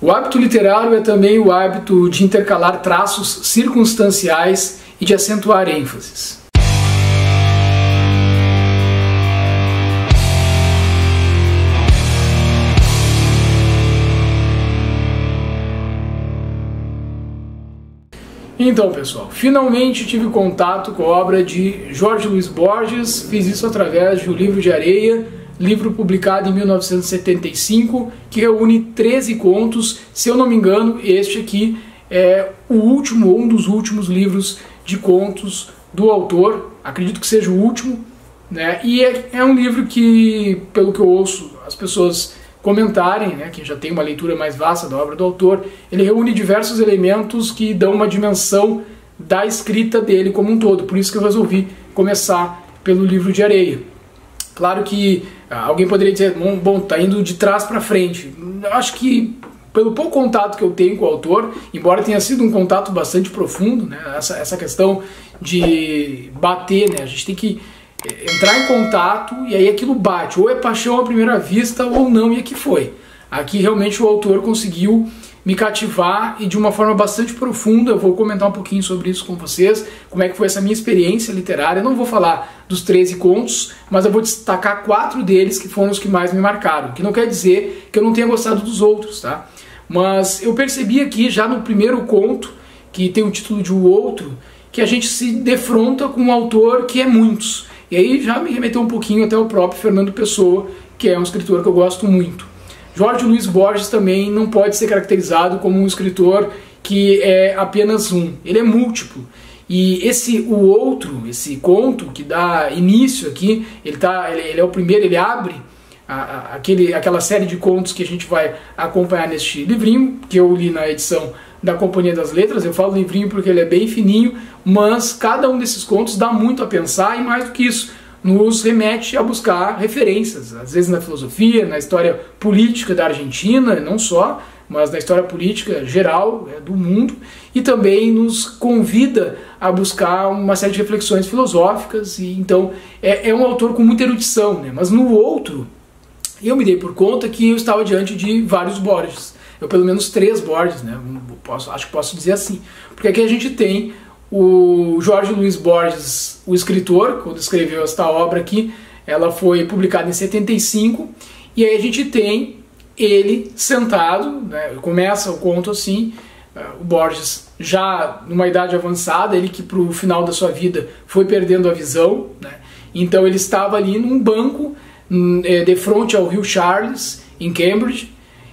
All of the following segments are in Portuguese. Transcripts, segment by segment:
O hábito literário é também o hábito de intercalar traços circunstanciais e de acentuar ênfases. Então, pessoal, finalmente tive contato com a obra de Jorge Luis Borges. Fiz isso através de O Livro de Areia, livro publicado em 1975, que reúne 13 contos. Se eu não me engano, este aqui é o último, ou um dos últimos livros de contos do autor. Acredito que seja o último, né? E é um livro que, pelo que eu ouço as pessoas comentarem, né, que já tem uma leitura mais vasta da obra do autor, ele reúne diversos elementos que dão uma dimensão da escrita dele como um todo. Por isso que eu resolvi começar pelo Livro de Areia. Claro que alguém poderia dizer, bom, tá indo de trás para frente. Eu acho que, pelo pouco contato que eu tenho com o autor, embora tenha sido um contato bastante profundo, né, essa questão de bater, né, a gente tem que entrar em contato e aí aquilo bate, ou é paixão à primeira vista ou não, e aqui foi. Aqui realmente o autor conseguiu me cativar e de uma forma bastante profunda. Eu vou comentar um pouquinho sobre isso com vocês, como é que foi essa minha experiência literária. Eu não vou falar dos 13 contos, mas eu vou destacar 4 deles que foram os que mais me marcaram, que não quer dizer que eu não tenha gostado dos outros, tá? Mas eu percebi aqui já no primeiro conto, que tem o título de O Outro, que a gente se defronta com um autor que é muitos. E aí já me remeteu um pouquinho até o próprio Fernando Pessoa, que é um escritor que eu gosto muito. Jorge Luis Borges também não pode ser caracterizado como um escritor que é apenas um. Ele é múltiplo. E O Outro, esse conto que dá início aqui, ele é o primeiro, ele abre aquela série de contos que a gente vai acompanhar neste livrinho, que eu li na edição da Companhia das Letras. Eu falo livrinho porque ele é bem fininho, mas cada um desses contos dá muito a pensar, e mais do que isso, nos remete a buscar referências, às vezes na filosofia, na história política da Argentina, não só, mas na história política geral do mundo, e também nos convida a buscar uma série de reflexões filosóficas. E então é um autor com muita erudição, né? Mas no Outro, eu me dei por conta que eu estava diante de vários Borges. Eu pelo menos 3 Borges, né? Acho que posso dizer assim. Porque aqui a gente tem o Jorge Luis Borges, o escritor, quando escreveu esta obra aqui, ela foi publicada em 75, e aí a gente tem ele sentado, né? Começa o conto assim, o Borges já numa idade avançada, ele que pro final da sua vida foi perdendo a visão, né? Então ele estava ali num banco, de frente ao rio Charles, em Cambridge,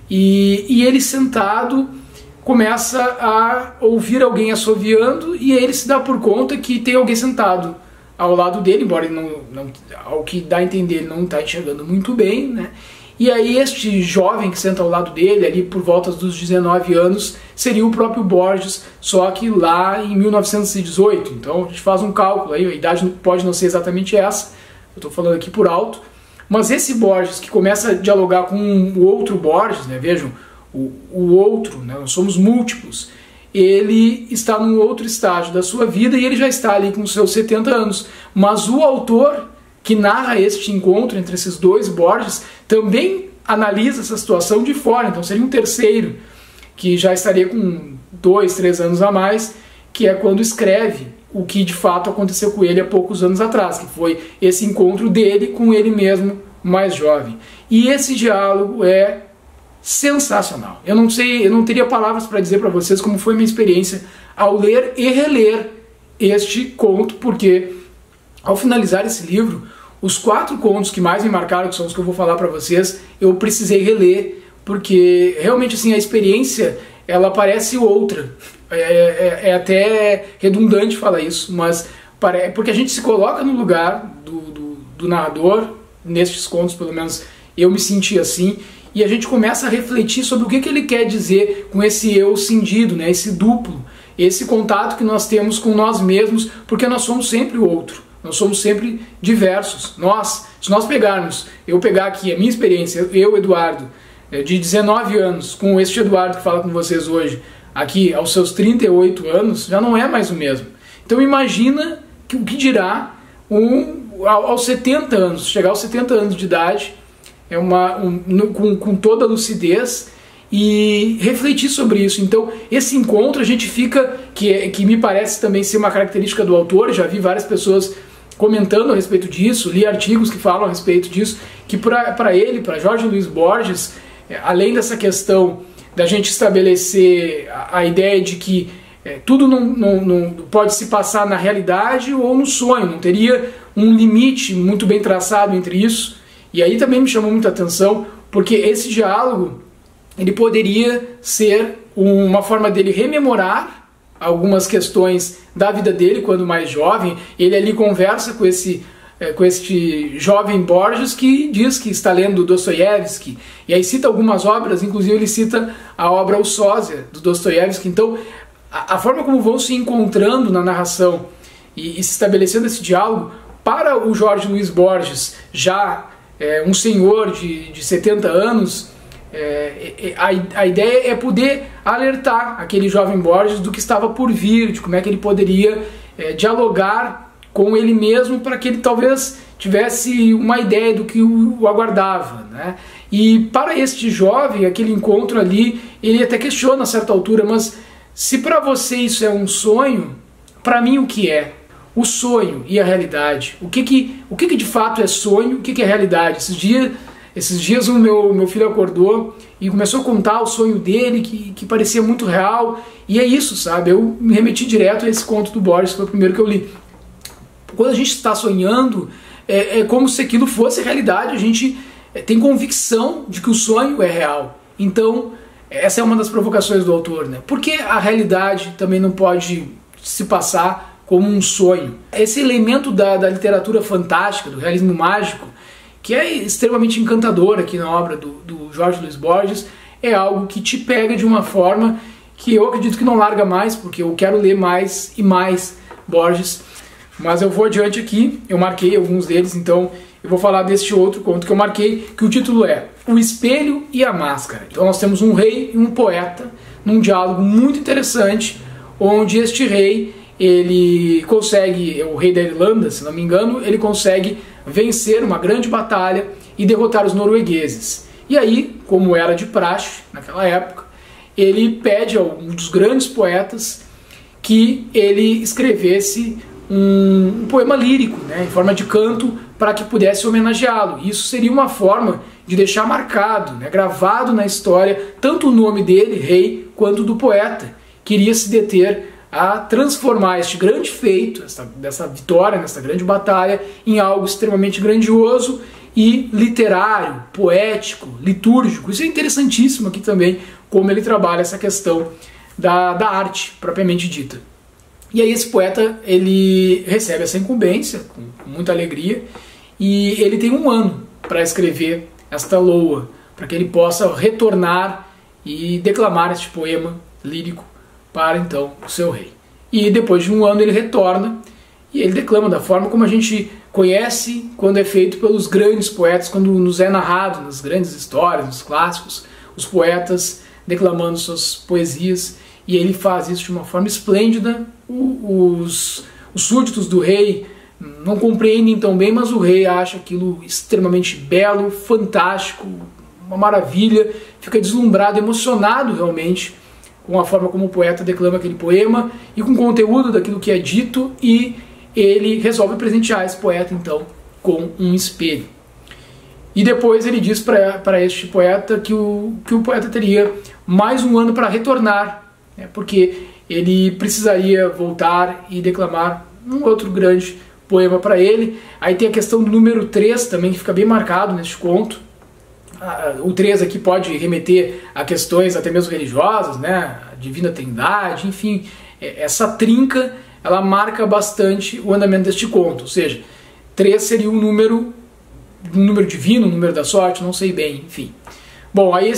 e ele sentado começa a ouvir alguém assoviando, e ele se dá por conta que tem alguém sentado ao lado dele, embora ele não, ao que dá a entender, ele não está enxergando muito bem, né? E aí este jovem que senta ao lado dele, ali por volta dos 19 anos, seria o próprio Borges, só que lá em 1918. Então a gente faz um cálculo aí, a idade pode não ser exatamente essa, eu estou falando aqui por alto, mas esse Borges que começa a dialogar com o outro Borges, né? Vejam, o outro, né? Nós somos múltiplos, ele está num outro estágio da sua vida e ele já está ali com seus 70 anos, mas o autor que narra este encontro entre esses 2 Borges também analisa essa situação de fora. Então seria um terceiro que já estaria com 2, 3 anos a mais, que é quando escreve o que de fato aconteceu com ele há poucos anos atrás, que foi esse encontro dele com ele mesmo mais jovem. E esse diálogo é sensacional. Eu não sei, eu não teria palavras para dizer para vocês como foi minha experiência ao ler e reler este conto, porque ao finalizar esse livro, os 4 contos que mais me marcaram, que são os que eu vou falar para vocês, eu precisei reler, porque realmente assim a experiência ela parece outra. É até redundante falar isso, mas porque a gente se coloca no lugar do narrador, nestes contos pelo menos eu me senti assim, e a gente começa a refletir sobre o que ele quer dizer com esse eu cindido, né, esse duplo, esse contato que nós temos com nós mesmos, porque nós somos sempre o outro, nós somos sempre diversos. Se nós pegarmos, eu pegar aqui a minha experiência, eu, Eduardo, de 19 anos, com este Eduardo que fala com vocês hoje, aqui aos seus 38 anos, já não é mais o mesmo. Então imagina o que dirá aos 70 anos, chegar aos 70 anos de idade, com toda a lucidez e refletir sobre isso. Então, esse encontro a gente fica, que me parece também ser uma característica do autor, já vi várias pessoas comentando a respeito disso, li artigos que falam a respeito disso, que para ele, para Jorge Luiz Borges, além dessa questão da gente estabelecer a ideia de que tudo não pode se passar na realidade ou no sonho, não teria um limite muito bem traçado entre isso, e aí também me chamou muita atenção, porque esse diálogo ele poderia ser uma forma dele rememorar algumas questões da vida dele quando mais jovem. Ele ali conversa com este jovem Borges que diz que está lendo Dostoiévski, e aí cita algumas obras, inclusive ele cita a obra O Sósia, do Dostoiévski. Então, a forma como vão se encontrando na narração e se estabelecendo esse diálogo, para o Jorge Luiz Borges, já um senhor de 70 anos, a ideia é poder alertar aquele jovem Borges do que estava por vir, de como é que ele poderia dialogar com ele mesmo para que ele talvez tivesse uma ideia do que o aguardava, né? E para este jovem, aquele encontro ali, ele até questiona a certa altura, mas se para você isso é um sonho, para mim o que é? O sonho e a realidade. O que de fato é sonho, o que é realidade? Esses dias o meu filho acordou e começou a contar o sonho dele, que parecia muito real, e é isso, sabe? Eu me remeti direto a esse conto do Borges, que foi o primeiro que eu li. Quando a gente está sonhando, é como se aquilo fosse realidade, a gente tem convicção de que o sonho é real. Então, essa é uma das provocações do autor, né? Por que a realidade também não pode se passar como um sonho? Esse elemento da literatura fantástica, do realismo mágico, que é extremamente encantador aqui na obra do Jorge Luiz Borges, é algo que te pega de uma forma que eu acredito que não larga mais, porque eu quero ler mais e mais Borges. Mas eu vou adiante aqui, eu marquei alguns deles, então eu vou falar deste outro conto que eu marquei, que o título é O Espelho e a Máscara. Então nós temos um rei e um poeta, num diálogo muito interessante, onde este rei, ele consegue, o rei da Irlanda, se não me engano, ele consegue vencer uma grande batalha e derrotar os noruegueses. E aí, como era de praxe naquela época, ele pede a um dos grandes poetas que ele escrevesse um poema lírico, né, em forma de canto, para que pudesse homenageá-lo. Isso seria uma forma de deixar marcado, né, gravado na história, tanto o nome dele, rei, quanto do poeta. Queria se deter a transformar este grande feito, dessa vitória, nessa grande batalha, em algo extremamente grandioso e literário, poético, litúrgico. Isso é interessantíssimo aqui também, como ele trabalha essa questão da arte propriamente dita. E aí esse poeta, ele recebe essa incumbência com muita alegria, e ele tem um ano para escrever esta loa, para que ele possa retornar e declamar este poema lírico para então o seu rei. E depois de um ano ele retorna e ele declama da forma como a gente conhece quando é feito pelos grandes poetas, quando nos é narrado nas grandes histórias, nos clássicos, os poetas declamando suas poesias, e ele faz isso de uma forma esplêndida. Os súditos do rei não compreendem tão bem, mas o rei acha aquilo extremamente belo, fantástico, uma maravilha, fica deslumbrado, emocionado realmente com a forma como o poeta declama aquele poema e com o conteúdo daquilo que é dito, e ele resolve presentear esse poeta então com um espelho. E depois ele diz para este poeta que o poeta teria mais um ano para retornar, né, porque ele precisaria voltar e declamar um outro grande poema para ele. Aí tem a questão do número 3 também, que fica bem marcado neste conto. O 3 aqui pode remeter a questões até mesmo religiosas, né? A Divina Trindade, enfim. Essa trinca, ela marca bastante o andamento deste conto. Ou seja, 3 seria um número divino, um número da sorte, não sei bem, enfim. Bom, aí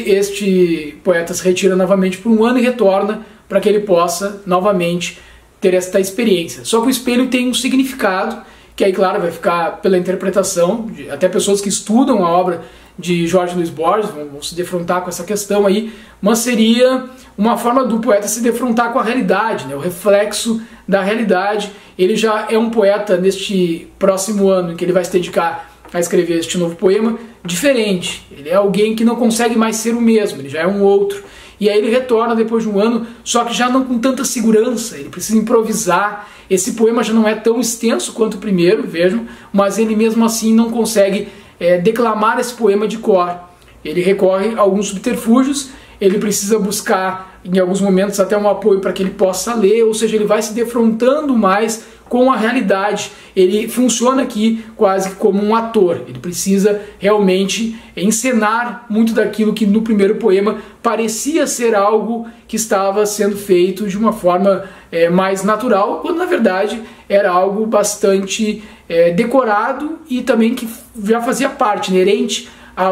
este poeta se retira novamente por um ano e retorna para que ele possa novamente ter esta experiência. Só que o espelho tem um significado, que aí, claro, vai ficar pela interpretação, até pessoas que estudam a obra de Jorge Luiz Borges vão se defrontar com essa questão aí, mas seria uma forma do poeta se defrontar com a realidade, né, o reflexo da realidade. Ele já é um poeta neste próximo ano, em que ele vai se dedicar a escrever este novo poema, diferente, ele é alguém que não consegue mais ser o mesmo, ele já é um outro. E aí ele retorna depois de um ano, só que já não com tanta segurança, ele precisa improvisar. Esse poema já não é tão extenso quanto o primeiro, vejam, mas ele mesmo assim não consegue declamar esse poema de cor. Ele recorre a alguns subterfúgios, ele precisa buscar em alguns momentos até um apoio para que ele possa ler, ou seja, ele vai se defrontando mais com a realidade. Ele funciona aqui quase como um ator, ele precisa realmente encenar muito daquilo que no primeiro poema parecia ser algo que estava sendo feito de uma forma mais natural, quando na verdade era algo bastante decorado e também que já fazia parte, inerente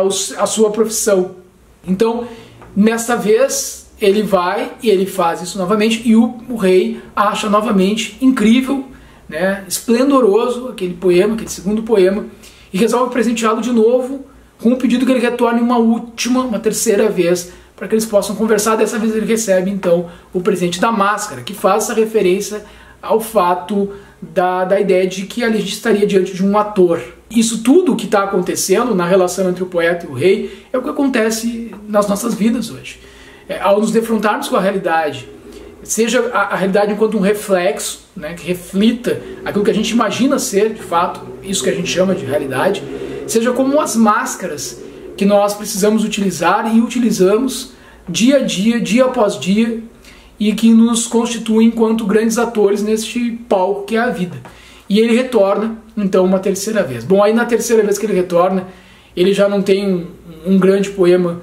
à sua profissão. Então, nessa vez, ele vai e ele faz isso novamente, e o rei acha novamente incrível, né, esplendoroso aquele poema, aquele segundo poema, e resolve presenteá-lo de novo com um pedido que ele retorne uma terceira vez, para que eles possam conversar. Dessa vez ele recebe então o presente da máscara, que faz essa referência ao fato da ideia de que ali a gente estaria diante de um ator. Isso tudo que está acontecendo na relação entre o poeta e o rei é o que acontece nas nossas vidas hoje. Ao nos defrontarmos com a realidade, seja a realidade enquanto um reflexo, né, que reflita aquilo que a gente imagina ser, de fato, isso que a gente chama de realidade, seja como as máscaras que nós precisamos utilizar e utilizamos dia a dia, dia após dia, e que nos constituem enquanto grandes atores neste palco que é a vida. E ele retorna, então, uma terceira vez. Bom, aí na terceira vez que ele retorna, ele já não tem um grande poema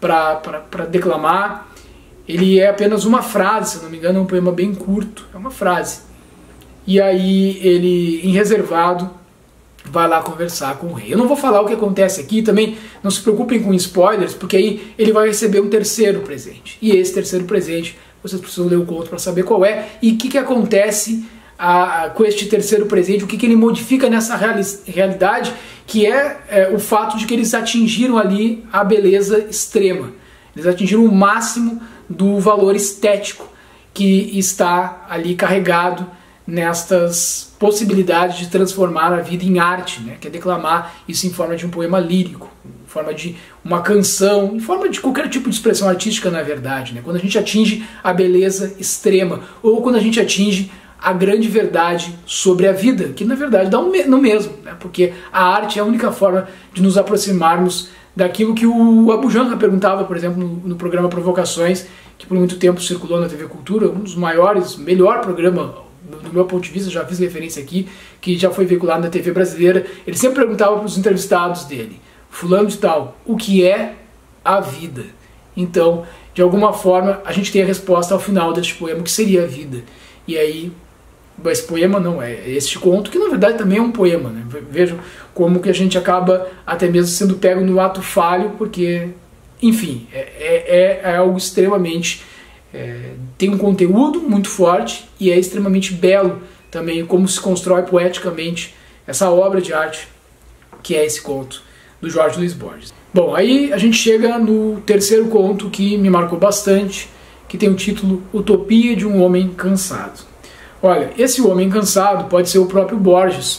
para declamar, ele é apenas uma frase, se não me engano, é um poema bem curto, é uma frase. E aí ele, em reservado, vai lá conversar com o rei. Eu não vou falar o que acontece aqui, também não se preocupem com spoilers, porque aí ele vai receber um terceiro presente. E esse terceiro presente, vocês precisam ler o conto para saber qual é, e o que acontece com este terceiro presente, o que ele modifica nessa realidade, que é o fato de que eles atingiram ali a beleza extrema. Eles atingiram o máximo do valor estético que está ali carregado nestas possibilidades de transformar a vida em arte, né? Que é declamar isso em forma de um poema lírico, em forma de uma canção, em forma de qualquer tipo de expressão artística, na verdade, né? Quando a gente atinge a beleza extrema, ou quando a gente atinge a grande verdade sobre a vida, que na verdade dá no mesmo, né? Porque a arte é a única forma de nos aproximarmos daquilo que o Abu Janra perguntava, por exemplo, no programa Provocações, que por muito tempo circulou na TV Cultura, um dos maiores, melhor programa, do meu ponto de vista, já fiz referência aqui, que já foi veiculado na TV brasileira. Ele sempre perguntava para os entrevistados dele, fulano de tal, o que é a vida? Então, de alguma forma, a gente tem a resposta ao final deste poema, que seria a vida. E aí, esse poema não é este conto, que na verdade também é um poema, né? Vejam como que a gente acaba até mesmo sendo pego no ato falho, porque, enfim, é algo extremamente... tem um conteúdo muito forte e é extremamente belo também como se constrói poeticamente essa obra de arte que é esse conto do Jorge Luis Borges. Bom, aí a gente chega no terceiro conto que me marcou bastante, que tem o título Utopia de um Homem Cansado. Olha, esse homem cansado pode ser o próprio Borges,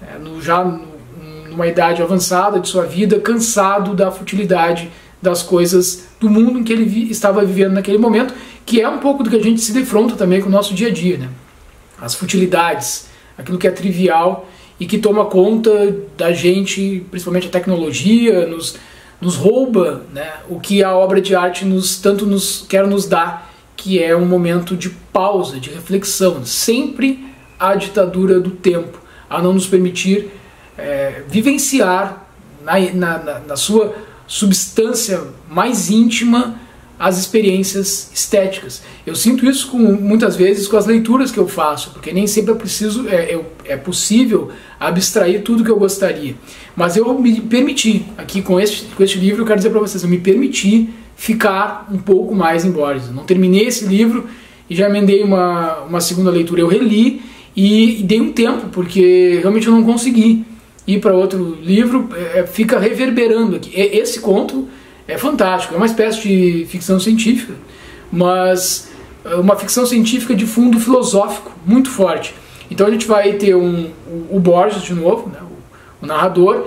numa idade avançada de sua vida, cansado da futilidade das coisas do mundo em que ele estava vivendo naquele momento, que é um pouco do que a gente se defronta também com o nosso dia a dia, né? As futilidades, aquilo que é trivial e que toma conta da gente, principalmente a tecnologia, nos rouba, né? O que a obra de arte tanto quer nos dar, que é um momento de pausa, de reflexão, sempre a ditadura do tempo, a não nos permitir vivenciar na sua substância mais íntima as experiências estéticas. Eu sinto isso muitas vezes com as leituras que eu faço, porque nem sempre é possível abstrair tudo que eu gostaria. Mas eu me permiti, aqui com este livro, eu quero dizer para vocês, eu me permiti ficar um pouco mais em Borges. Eu não terminei esse livro e já emendei uma segunda leitura. Eu reli e dei um tempo, porque realmente eu não consegui ir para outro livro, fica reverberando aqui. Esse conto é fantástico, é uma espécie de ficção científica, mas uma ficção científica de fundo filosófico muito forte. Então a gente vai ter o Borges de novo, né, o narrador,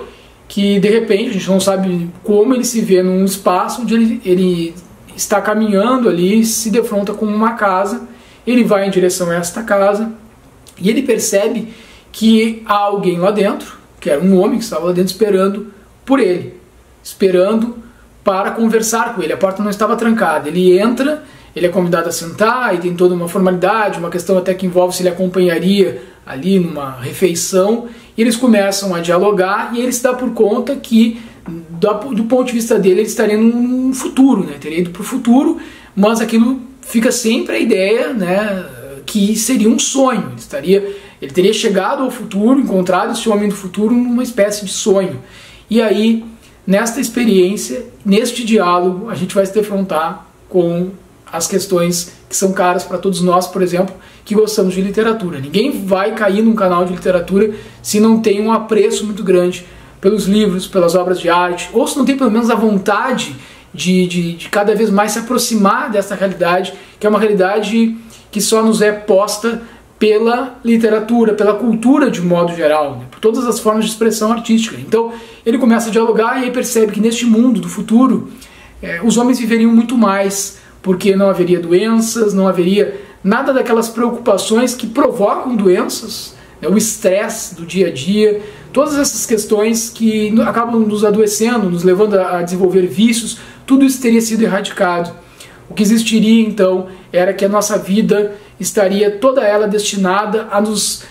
que de repente, a gente não sabe como, ele se vê num espaço onde ele está caminhando ali, se defronta com uma casa, ele vai em direção a esta casa e ele percebe que há alguém lá dentro, que era um homem que estava lá dentro esperando por ele, esperando para conversar com ele. A porta não estava trancada, ele entra, ele é convidado a sentar e tem toda uma formalidade, uma questão até que envolve se ele acompanharia ali numa refeição, e eles começam a dialogar e ele se dá por conta que, do ponto de vista dele, ele estaria num futuro, né? Teria ido para o futuro, mas aquilo fica sempre a ideia, né, que seria um sonho. Ele teria chegado ao futuro, encontrado esse homem do futuro numa espécie de sonho. E aí, nesta experiência, neste diálogo, a gente vai se defrontar com as questões que são caras para todos nós, por exemplo, que gostamos de literatura. Ninguém vai cair num canal de literatura se não tem um apreço muito grande pelos livros, pelas obras de arte, ou se não tem pelo menos a vontade de cada vez mais se aproximar dessa realidade, que é uma realidade que só nos é posta pela literatura, pela cultura de um modo geral, né? Por todas as formas de expressão artística. Então ele começa a dialogar e aí percebe que neste mundo do futuro os homens viveriam muito mais, porque não haveria doenças, não haveria nada daquelas preocupações que provocam doenças, né? O estresse do dia a dia, todas essas questões que acabam nos adoecendo, nos levando a desenvolver vícios, tudo isso teria sido erradicado. O que existiria então era que a nossa vida estaria toda ela destinada a nos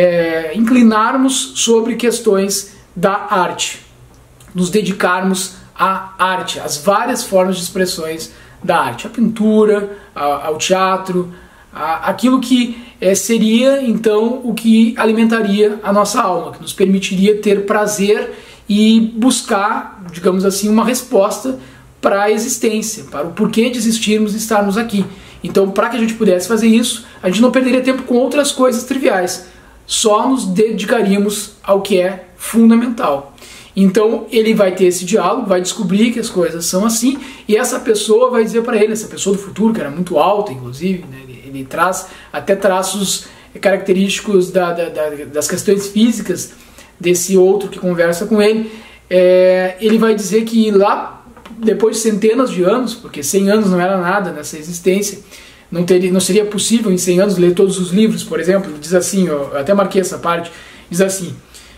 inclinarmos sobre questões da arte, nos dedicarmos à arte, às várias formas de expressões da arte, à pintura, ao teatro, aquilo que seria então o que alimentaria a nossa alma, que nos permitiria ter prazer e buscar, digamos assim, uma resposta para a existência, para o porquê de existirmos e estarmos aqui. Então, para que a gente pudesse fazer isso, a gente não perderia tempo com outras coisas triviais, só nos dedicaríamos ao que é fundamental. Então, ele vai ter esse diálogo, vai descobrir que as coisas são assim, e essa pessoa vai dizer para ele, essa pessoa do futuro, que era muito alta, inclusive, né, ele traz até traços característicos das questões físicas desse outro que conversa com ele, ele vai dizer que lá, depois de centenas de anos, porque 100 anos não era nada nessa existência, não seria possível em 100 anos ler todos os livros, por exemplo. Diz assim, eu até marquei essa parte, diz assim,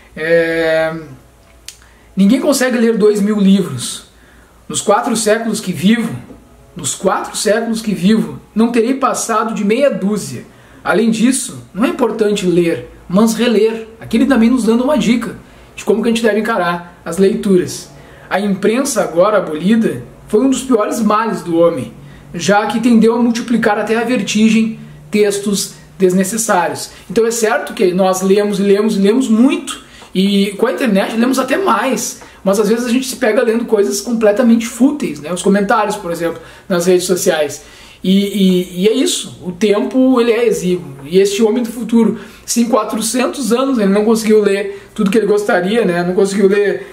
ninguém consegue ler 2000 livros. Nos 4 séculos que vivo, não terei passado de meia dúzia. Além disso, não é importante ler, mas reler. Aqui ele também nos dando uma dica de como que a gente deve encarar as leituras. A imprensa, agora abolida, foi um dos piores males do homem, já que tendeu a multiplicar até a vertigem textos desnecessários. Então é certo que nós lemos muito, e com a internet lemos até mais, mas às vezes a gente se pega lendo coisas completamente fúteis, né? Os comentários, por exemplo, nas redes sociais. E é isso, o tempo ele é exíguo. E este homem do futuro, se em 400 anos ele não conseguiu ler tudo que ele gostaria, né? Não conseguiu ler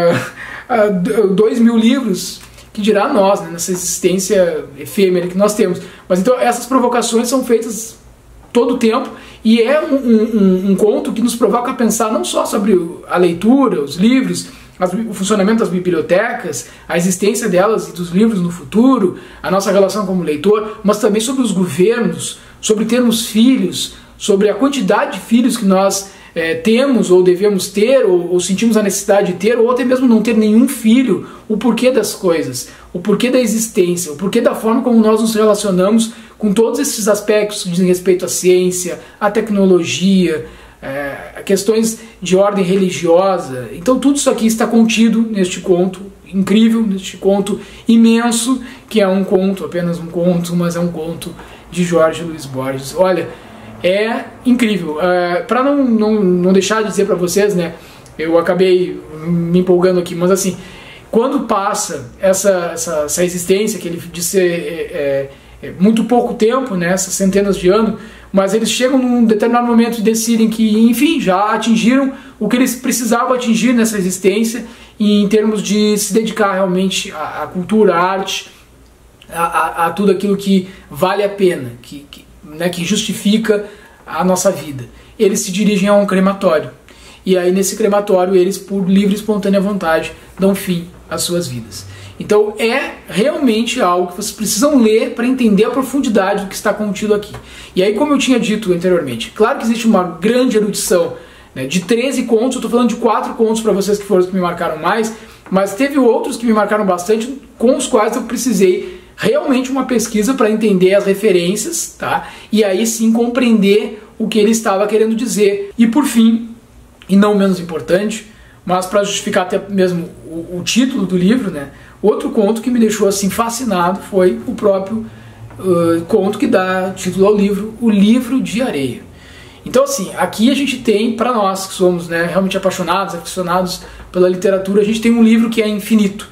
2000 livros, que dirá nós, né, nessa existência efêmera que nós temos. Mas então essas provocações são feitas todo o tempo, e é um conto que nos provoca a pensar não só sobre a leitura, os livros, o funcionamento das bibliotecas, a existência delas e dos livros no futuro, a nossa relação como leitor, mas também sobre os governos, sobre termos filhos, sobre a quantidade de filhos que nós temos ou devemos ter, ou sentimos a necessidade de ter, ou até mesmo não ter nenhum filho, o porquê das coisas, o porquê da existência, o porquê da forma como nós nos relacionamos com todos esses aspectos que dizem respeito à ciência, à tecnologia, questões de ordem religiosa. Então tudo isso aqui está contido neste conto incrível, neste conto imenso, que é um conto, apenas um conto, mas é um conto de Jorge Luis Borges. Olha, é incrível. Para não deixar de dizer para vocês, né, eu acabei me empolgando aqui, mas assim, quando passa essa existência, que ele diz ser muito pouco tempo, né, essas centenas de anos, mas eles chegam num determinado momento e decidem que, enfim, já atingiram o que eles precisavam atingir nessa existência, e em termos de se dedicar realmente à cultura, à arte, a tudo aquilo que vale a pena, que justifica a nossa vida. Eles se dirigem a um crematório. e aí nesse crematório eles, por livre e espontânea vontade, dão fim às suas vidas. Então é realmente algo que vocês precisam ler para entender a profundidade do que está contido aqui. E aí, como eu tinha dito anteriormente, claro que existe uma grande erudição, né, de 13 contos, eu estou falando de 4 contos para vocês que foram os que me marcaram mais, mas teve outros que me marcaram bastante, com os quais eu precisei realmente uma pesquisa para entender as referências, tá? E aí sim compreender o que ele estava querendo dizer. E por fim, e não menos importante, mas para justificar até mesmo o título do livro, né? Outro conto que me deixou assim fascinado foi o próprio conto que dá título ao livro, O Livro de Areia. Então assim, aqui a gente tem, para nós que somos, né, realmente apaixonados, aficionados pela literatura, a gente tem um livro que é infinito.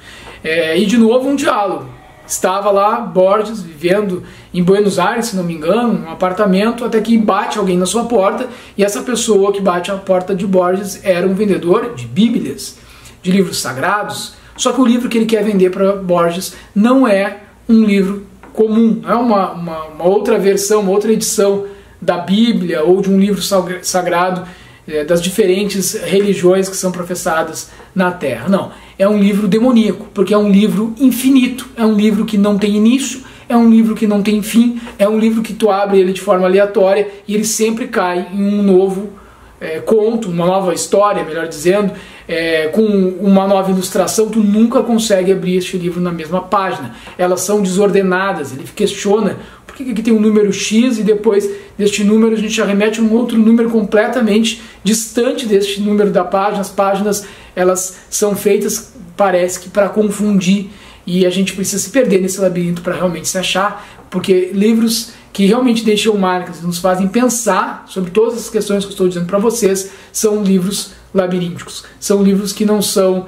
E de novo um diálogo. Estava lá Borges vivendo em Buenos Aires, se não me engano, num apartamento, até que bate alguém na sua porta, e essa pessoa que bate a porta de Borges era um vendedor de bíblias, de livros sagrados. Só que o livro que ele quer vender para Borges não é um livro comum, não é uma outra versão, uma outra edição da Bíblia ou de um livro sagrado das diferentes religiões que são professadas na Terra. Não, é um livro demoníaco, porque é um livro infinito, é um livro que não tem início, é um livro que não tem fim, é um livro que tu abre ele de forma aleatória e ele sempre cai em um novo conto, uma nova história, melhor dizendo, com uma nova ilustração. Tu nunca consegue abrir este livro na mesma página. Elas são desordenadas. Ele questiona por que aqui tem um número X e depois deste número a gente arremete a um outro número completamente distante deste número da página. As páginas, elas são feitas, parece que para confundir, e a gente precisa se perder nesse labirinto para realmente se achar, porque livros que realmente deixam marcas e nos fazem pensar sobre todas as questões que eu estou dizendo para vocês são livros labirínticos, são livros que não são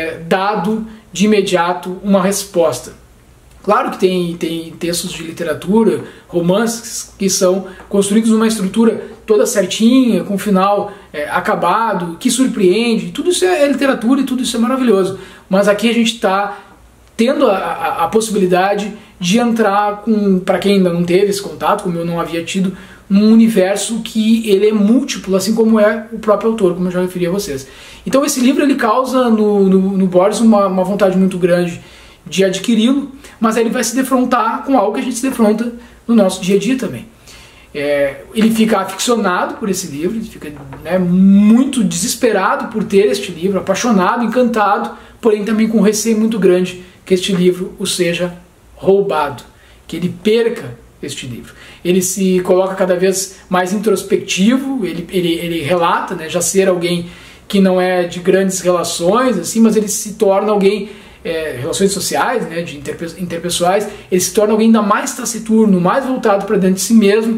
dado de imediato uma resposta. Claro que tem textos de literatura, romances que são construídos numa estrutura toda certinha, com um final acabado, que surpreende. Tudo isso é literatura e tudo isso é maravilhoso. Mas aqui a gente está tendo a possibilidade de entrar, para quem ainda não teve esse contato, como eu não havia tido, num universo que ele é múltiplo, assim como é o próprio autor, como eu já referi a vocês. Então esse livro ele causa no Borges uma vontade muito grande de adquiri-lo, mas aí ele vai se defrontar com algo que a gente se defronta no nosso dia a dia também. Ele fica aficionado por esse livro, ele fica muito desesperado por ter este livro, apaixonado, encantado, porém também com um receio muito grande que este livro o seja roubado, que ele perca este livro. Ele se coloca cada vez mais introspectivo, ele relata, já ser alguém que não é de grandes relações, assim, mas ele se torna alguém, relações sociais, de interpessoais, ele se torna alguém ainda mais taciturno, mais voltado para dentro de si mesmo,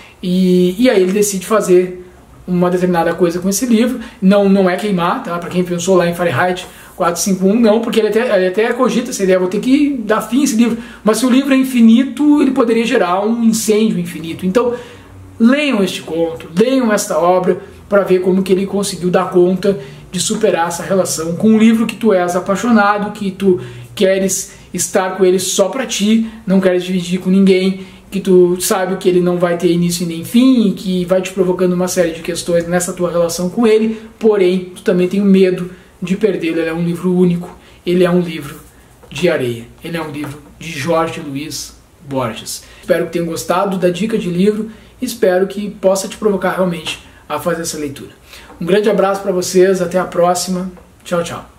e aí ele decide fazer uma determinada coisa com esse livro. Não é queimar, tá? Para quem pensou lá em Fahrenheit 451, não, porque ele até cogita essa ideia, vou ter que dar fim a esse livro, mas se o livro é infinito, ele poderia gerar um incêndio infinito. Então, leiam este conto, leiam esta obra, para ver como que ele conseguiu dar conta de superar essa relação com um livro que tu és apaixonado, que tu queres estar com ele só para ti, não queres dividir com ninguém, que tu sabe que ele não vai ter início e nem fim, que vai te provocando uma série de questões nessa tua relação com ele, porém, tu também tem medo de perdê-lo. Ele é um livro único, ele é um livro de areia, ele é um livro de Jorge Luiz Borges. Espero que tenham gostado da dica de livro, espero que possa te provocar realmente a fazer essa leitura. Um grande abraço para vocês, até a próxima, tchau, tchau.